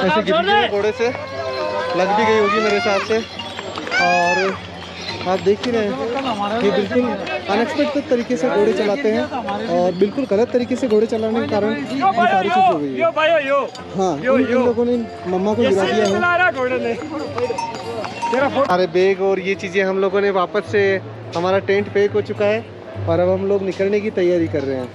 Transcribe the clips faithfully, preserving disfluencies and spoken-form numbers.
ऐसे गिर गई घोड़े से, लग भी गई होगी मेरे हिसाब से। और आप देख ही रहे हैं ये बिल्कुल अनएक्सपेक्टेड तरीके से घोड़े चलाते हैं और बिल्कुल गलत तरीके से घोड़े चलाने के कारण ये सारी चीज़ हो गई है। हाँ, इन लोगों ने मम्मा को गिरा दिया है। हमारे बैग और ये चीज़ें हम लोगों ने वापस से, हमारा टेंट पैक हो चुका है और अब हम लोग निकलने की तैयारी कर रहे हैं।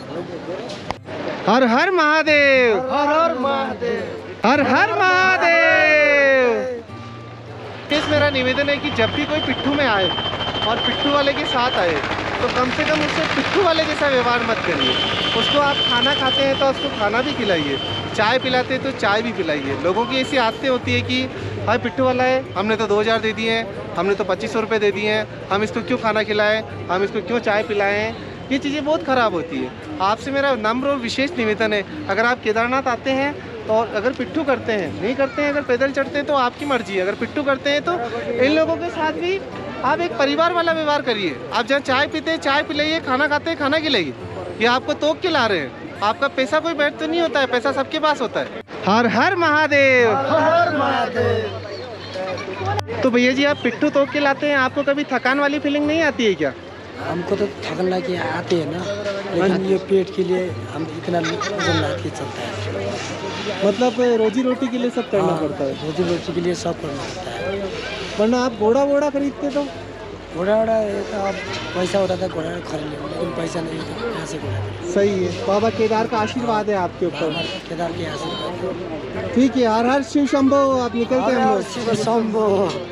हर हर महादेव, हर हर महादेव, हर हर महादेव। इस मेरा निवेदन है कि जब भी कोई पिट्ठू में आए और पिट्ठू वाले के साथ आए तो कम से कम उससे पिट्ठू वाले जैसा व्यवहार मत करिए। उसको आप खाना खाते हैं तो उसको खाना भी खिलाइए, चाय पिलाते हैं तो चाय भी पिलाइए। लोगों की ऐसी आदतें होती है कि भाई पिट्ठू वाला है, हमने तो दो हज़ार दे दिए हैं, हमने तो पच्चीस सौ रुपये दे दिए हैं, हम इसको क्यों खाना खिलाएं, हम इसको क्यों चाय पिलाएं। ये चीज़ें बहुत ख़राब होती है। आपसे मेरा नम्र और विशेष निवेदन है, अगर आप केदारनाथ आते हैं और अगर पिट्ठू करते हैं, नहीं करते हैं, अगर पैदल चढ़ते हैं तो आपकी मर्जी है। अगर पिट्ठू करते हैं तो इन लोगों के साथ भी आप एक परिवार वाला व्यवहार करिए। आप जहाँ चाय पीते हैं चाय पिलाइए, खाना खाते हैं खाना खिलाइए। ये आपको तोक के ला रहे हैं, आपका पैसा कोई बैठ तो नहीं होता है, पैसा सबके पास होता है। हर हर महादेव, हर हर महादेव। तो भैया जी आप पिट्ठू तोक के लाते हैं, आपको कभी थकान वाली फीलिंग नहीं आती है क्या? हमको तो थकन लगे आते हैं ना, लेकिन ये पेट के लिए हम इतना वजन ला के चलता है। मतलब रोजी रोटी के लिए सब करना हाँ, पड़ता है। रोजी रोटी के लिए सब करना पड़ता है। वरना आप घोड़ा वोड़ा खरीदते तो घोड़ा वोड़ा तो अब पैसा होता था घोड़ा खरीद ले, लेकिन पैसा नहीं था, कहाँ से घोड़ा। सही है, बाबा केदार का आशीर्वाद है आपके ऊपर। केदार के आशीर्वाद। ठीक है, हर हर शिव शंभो। आप निकलते हैं हम लोग। शिव शंभो।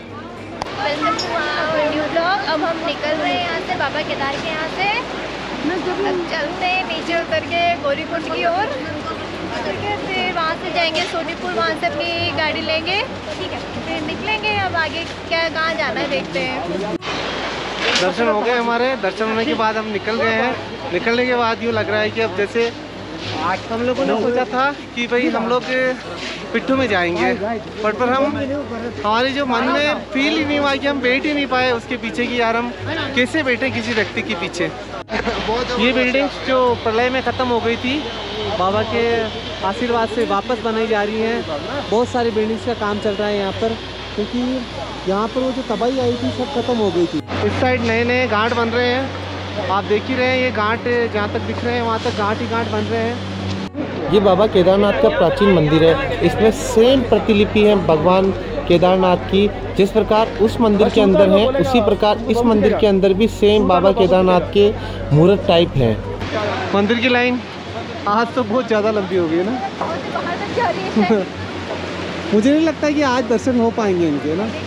New blog. अब हम निकल रहे हैं यहाँ से, बाबा केदार के यहाँ से। अब चलते हैं नीचे उतर के गौरीकुंड की ओर, उतर के फिर वहाँ से जाएंगे सोनीपुर, वहाँ से अपनी गाड़ी लेंगे, ठीक है, फिर निकलेंगे। अब आगे क्या कहाँ जाना है देखते हैं। दर्शन हो गए हमारे, दर्शन होने के बाद हम निकल गए हैं। निकलने के बाद यूँ लग रहा है कि अब जैसे हम लोगों ने सोचा था कि भाई हम लोग पिट्ठू में जाएंगे, बट पर हम हमारे जो मन में फील ही नहीं हुआ कि हम बैठ ही नहीं पाए उसके पीछे कि यार हम कैसे बैठे किसी व्यक्ति के पीछे। ये बिल्डिंग्स जो प्रलय में ख़त्म हो गई थी, बाबा के आशीर्वाद से वापस बनाई जा रही हैं। बहुत सारी बिल्डिंग्स का काम चल रहा है यहाँ पर, क्योंकि यहाँ पर वो जो तबाही आई थी सब खत्म हो गई थी। इस साइड नए नए घाट बन रहे हैं, आप देख ही रहे हैं। ये घाट जहाँ तक दिख रहे हैं वहाँ तक घाट ही घाट बन रहे हैं। ये बाबा केदारनाथ का प्राचीन मंदिर है। इसमें सेम प्रतिलिपि है भगवान केदारनाथ की। जिस प्रकार उस मंदिर के अंदर है, उसी प्रकार इस मंदिर के अंदर भी सेम बाबा केदारनाथ के मूर्त टाइप है। मंदिर की लाइन आज तो बहुत ज़्यादा लंबी हो गई है ना। मुझे नहीं लगता कि आज दर्शन हो पाएंगे इनके ना।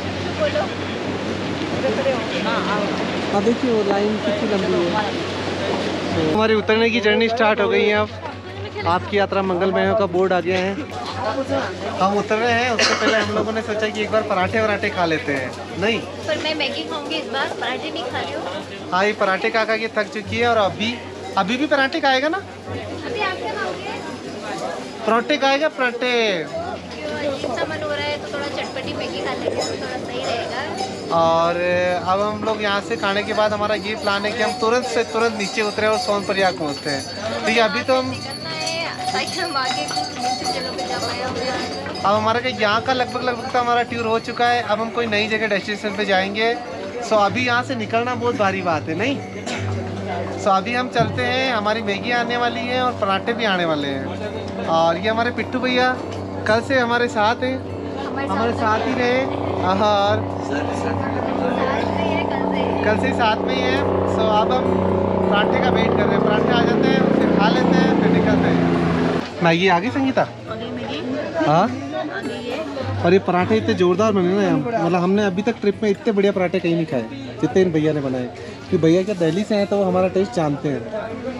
अब देखिए वो लाइन कितनी लंबी है। हमारी उतरने की जर्नी स्टार्ट हो गई है। अब आपकी यात्रा मंगलमय का बोर्ड आ गया है, हम उतर रहे हैं। उससे पहले हम लोगों ने सोचा कि एक बार पराठे वराठे खा लेते हैं। नहीं, पर मैं मैगी खाऊंगी इस बार, पराठे नहीं खा रही हूँ। हाँ, ये पराठे खा खा के थक चुकी है और अभी अभी भी पराठे खाएगा ना। अभी आप क्या खाओगे? पराठे खाएगा, पराठे। इतना मन हो रहा है तो थोड़ा चटपटी मैगी खा लेंगे तो थोड़ा सही रहेगा। और अब हम लोग यहाँ से खाने के बाद हमारा ये प्लान है कि हम तुरंत से तुरंत नीचे उतरे और सोनप्रयाग पहुँचते हैं। ठीक है, अभी तो हम हम आगे जगह पे जा पाए होंगे। अब हमारा यहाँ का लगभग लगभग तो हमारा टूर हो चुका है। अब हम कोई नई जगह डेस्टिनेशन पे जाएंगे। सो अभी यहाँ से निकलना बहुत भारी बात है, नहीं। सो अभी हम चलते हैं, हमारी मैगी आने वाली है और पराठे भी आने वाले हैं। और ये हमारे पिट्ठू भैया कल से हमारे साथ हैं, हमारे साथ ही रहे और कल से साथ में ही है। सो अब हम पराठे का वेट कर रहे हैं, पराठे आ जाते हैं, फिर खा लेते हैं, फिर निकलते हैं। मैगी आ गई संगीता? हाँ, और ये पराठे इतने जोरदार बने ना, मतलब हमने अभी तक ट्रिप में इतने बढ़िया पराठे कहीं नहीं खाए जितने इन भैया ने बनाए। क्योंकि भैया क्या दिल्ली से हैं तो वो हमारा टेस्ट जानते हैं।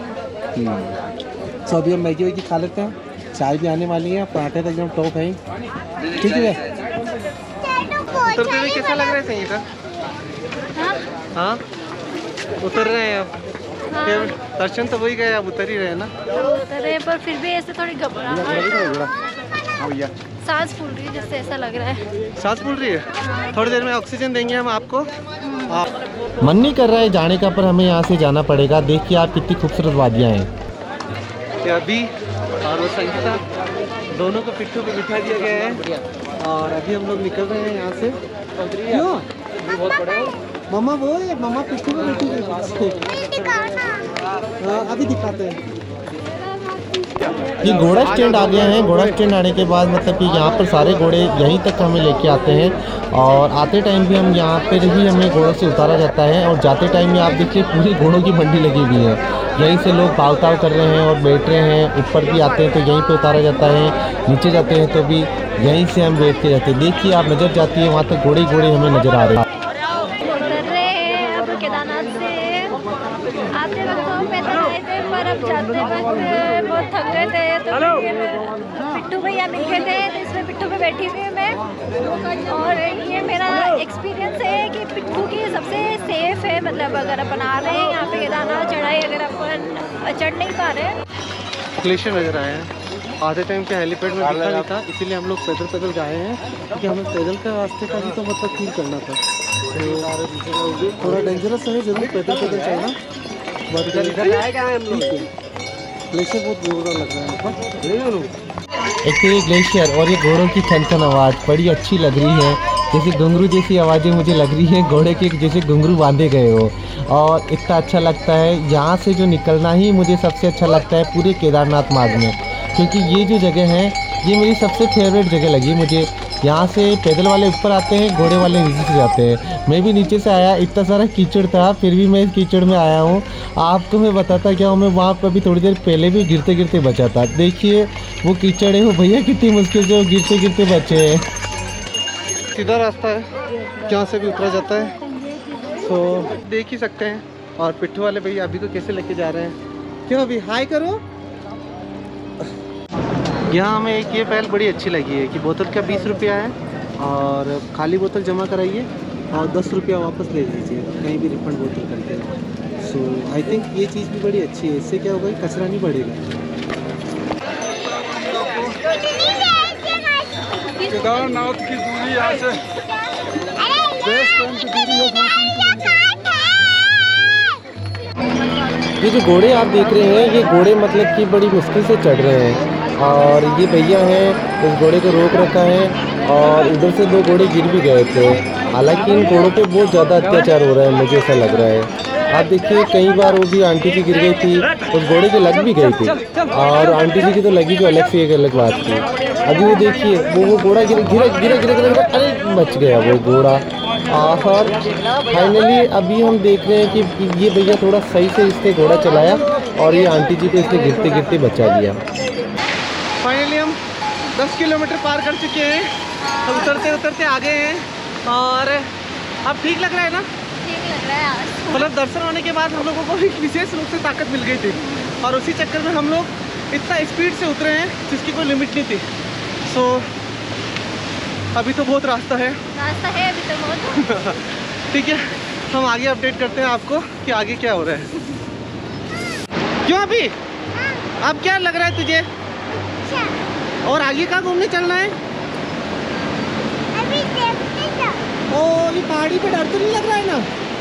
तो अभी हम मैगी वैगी खा लेते हैं, चाय भी आने वाली है, पराठे तो एकदम टॉप है। ठीक है, उतरते हुए कैसा लग रहा है संगीता? हाँ, उतर रहे हैं अब। फिर दर्शन तो वही गए, अब उतर ही रहे हैं ना। उतर रहे पर फिर भी ऐसे थोड़ी घबराहट, भैया सांस फूल रही है जिससे ऐसा लग रहा है। सांस फूल रही है, थोड़ी देर में ऑक्सीजन देंगे हम आपको। मन नहीं कर रहा है जाने का, पर हमें यहाँ से जाना पड़ेगा। देखिए आप कितनी खूबसूरत वादियाँ हैं। अभी और वो संगीता दोनों को पिट्ठू पे बिठा दिया गया है और अभी हम लोग निकल रहे हैं यहाँ से। क्यों मम्मा वो है, मम्मा पिट्ठू पे बैठी है। हाँ अभी दिखाते हैं। ये घोड़ा स्टैंड आ गए हैं। घोड़ा स्टैंड आने के बाद मतलब कि यहाँ पर सारे घोड़े यहीं तक हमें लेके आते हैं और आते टाइम भी हम यहाँ पर ही हमें घोड़ों से उतारा जाता है और जाते टाइम में आप देखिए पूरी घोड़ों की मंडी लगी हुई है। यहीं से लोग भाव ताव कर रहे हैं और बैठ रहे हैं। ऊपर भी आते हैं तो यहीं पे उतारा जाता है, नीचे जाते हैं तो भी यहीं से हम बैठते रहते हैं। देखिए आप नज़र जाती है वहाँ तक घोड़े घोड़े हमें नज़र आ रहे हैं। उतर रहे हैं अब केदारनाथ से। आते वक्त हम पैदल आए थे पर अब जाते वक्त बहुत थक गए थे तो पिट्ठू भैया मिल गए थे तो इसमें पिट्ठू पे बैठी हुई हूँ मैं। और ये मेरा एक्सपीरियंस है कि पिट्ठू की सबसे सेफ है, मतलब अगर अपन आ रहे हैं यहाँ पे केदारनाथ चढ़ाई अगर अपन चढ़ नहीं पा रहे हैं। ग्लेशियर नजर आए हैं। आधे टाइम के हेलीपैड में दिखा नहीं था, इसीलिए हम लोग पैदल पैदल गए हैं क्योंकि हमें पैदल का रास्ते का भी तो मतलब फील करना था। तो थोड़ा डेंजरस है जरूर पैदल पैदल चलना, बट ग्लेशियर बहुत जोरदार लग रहा है। एक तो ये ग्लेशियर और ये घोड़ों की खन खन आवाज़ बड़ी अच्छी लग रही है, जैसे घुंघरू जैसी आवाज़ें मुझे लग रही हैं, घोड़े के जैसे घुंघरू बांधे गए हो। और इतना अच्छा लगता है यहाँ से जो निकलना ही मुझे सबसे अच्छा लगता है पूरे केदारनाथ मार्ग में, क्योंकि ये जो जगह है ये मेरी सबसे फेवरेट जगह लगी मुझे। यहाँ से पैदल वाले ऊपर आते हैं, घोड़े वाले नीचे से जाते हैं। मैं भी नीचे से आया, इतना सारा कीचड़ था फिर भी मैं इस कीचड़ में आया हूँ। आपको मैं बताता क्या हूँ, मैं वहाँ पर भी थोड़ी देर पहले भी गिरते गिरते बचा था। देखिए वो कीचड़ है वो भैया कितनी मुश्किल से वो गिरते गिरते बचे हैं। सीधा रास्ता है, यहाँ से भी उतरा जाता है तो देख ही सकते हैं। और पिट्ठू वाले भैया अभी को कैसे लेके जा रहे हैं। क्यों अभी हाय करो। यहाँ हमें एक ये पहल बड़ी अच्छी लगी है कि बोतल का बीस रुपया है और खाली बोतल जमा कराइए और दस रुपया वापस ले लीजिए कहीं भी रिफंड बोतल करके। सो आई थिंक ये चीज़ भी बड़ी अच्छी है, इससे क्या होगा कि कचरा नहीं बढ़ेगा। केदारनाथ की दूरी यहाँ से बेस कैंप की दूरी है। ये जो घोड़े आप देख रहे हैं ये घोड़े मतलब कि बड़ी मुश्किल से चढ़ रहे हैं और ये भैया हैं इस घोड़े को रोक रखा है और इधर से दो घोड़े गिर भी गए थे। हालांकि इन घोड़ों पे बहुत ज़्यादा अत्याचार हो रहा है मुझे ऐसा लग रहा है। आप देखिए कई बार वो भी आंटी जी गिर गई थी, उस घोड़े की लग भी गई थी और आंटी जी की तो लगी तो अलग से एक अलग बात थी। अभी वो देखिए वो वो घोड़ा गिरा गिरा गिरा गिरा गिरा अरे बच गया वो घोड़ा। और फाइनली अभी हम देख रहे हैं कि ये भैया थोड़ा सही से इससे घोड़ा चलाया और ये आंटी जी को इसने गिरते गिरते बचा दिया। फाइनली हम दस किलोमीटर पार कर चुके हैं, तो उतरते उतरते आ गए हैं और अब ठीक लग रहा है ना। ठीक लग रहा है आज। मतलब दर्शन होने के बाद हम लोगों को एक विशेष रूप से ताकत मिल गई थी और उसी चक्कर में हम लोग इतना स्पीड से उतरे हैं जिसकी कोई लिमिट नहीं थी। सो अभी तो बहुत रास्ता है रास्ता है अभी तो बहुत। ठीक है हम आगे अपडेट करते हैं आपको कि आगे क्या हो रहा है। क्यों अभी अब क्या लग रहा है तुझे और आगे कहाँ घूमने चलना है। अभी देखते हैं। ओ ये पहाड़ी पे डर तो नहीं लग रहा है ना।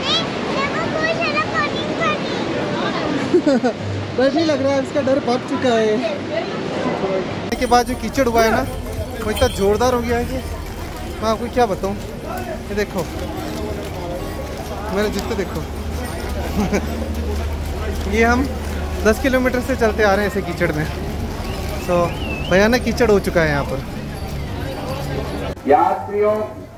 डर नहीं लग रहा है, इसका डर भाग चुका है। के बाद जो कीचड़ हुआ है ना वो इतना जोरदार हो गया है कि मैं आपको क्या बताऊं। ये देखो मेरे जूते देखो। ये हम दस किलोमीटर से चलते आ रहे हैं ऐसे कीचड़ में। तो भयानक कीचड़ हो चुका है यहाँ पर। यात्रियों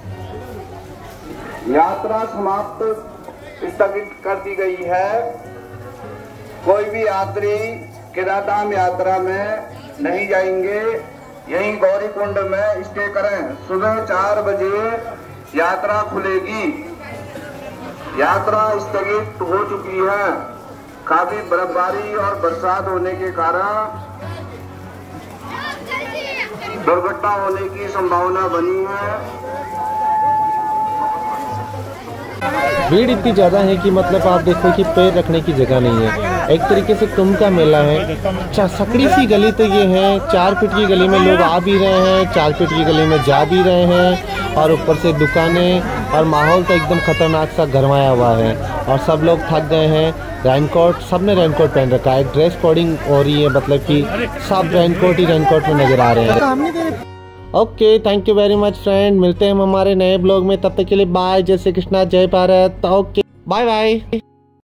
यात्रा समाप्त स्थगित कर दी गई है। कोई भी यात्री केदारधाम यात्रा में नहीं जाएंगे, यहीं गौरीकुंड में स्टे करें। सुबह चार बजे यात्रा खुलेगी। यात्रा स्थगित हो चुकी है। काफी बर्फबारी और बरसात होने के कारण दुर्घटना होने की संभावना बनी है। भीड़ इतनी ज़्यादा है कि मतलब आप देखो कि पैर रखने की जगह नहीं है। एक तरीके से कुंभ का मेला है। अच्छा सकड़ी सी गली तो ये है, चार फीट की गली में लोग आ भी रहे हैं, चार फीट की गली में जा भी रहे हैं और ऊपर से दुकानें और माहौल तो एकदम खतरनाक सा गरमाया हुआ है और सब लोग थक गए हैं। रेनकोट, सब ने रेनकोट पहन रखा है, ड्रेस कोडिंग हो रही है, मतलब कि सब रेनकोट ही रेनकोट में नज़र आ रहे हैं। Okay, thank you very much friend, मिलते हैं हम हमारे नए ब्लॉग में, तब तक के लिए बाय। जय श्री कृष्णा, जय भारत। Okay, bye bye.